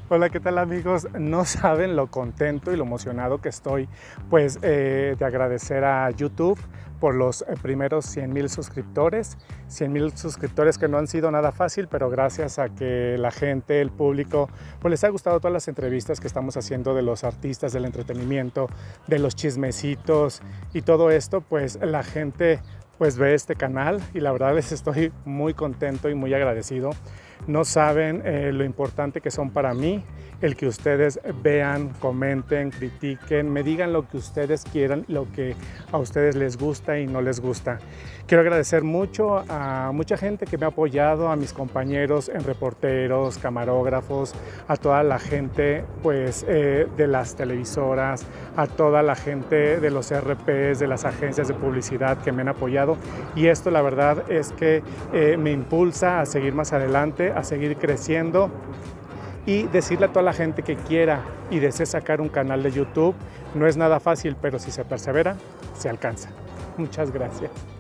Hola, ¿qué tal amigos? No saben lo contento y lo emocionado que estoy, pues, de agradecer a YouTube por los primeros 100,000 suscriptores. 100,000 suscriptores que no han sido nada fácil, pero gracias a que la gente, el público, pues les ha gustado todas las entrevistas que estamos haciendo de los artistas, del entretenimiento, de los chismecitos y todo esto, pues la gente pues ve este canal y la verdad les estoy muy contento y muy agradecido. No saben lo importante que son para mí, el que ustedes vean, comenten, critiquen, me digan lo que ustedes quieran, lo que a ustedes les gusta y no les gusta. Quiero agradecer mucho a mucha gente que me ha apoyado, a mis compañeros en reporteros, camarógrafos, a toda la gente pues, de las televisoras, a toda la gente de los RPs, de las agencias de publicidad que me han apoyado. Y esto la verdad es que me impulsa a seguir más adelante, a seguir creciendo y decirle a toda la gente que quiera y desee sacar un canal de YouTube. No es nada fácil, pero si se persevera, se alcanza. Muchas gracias.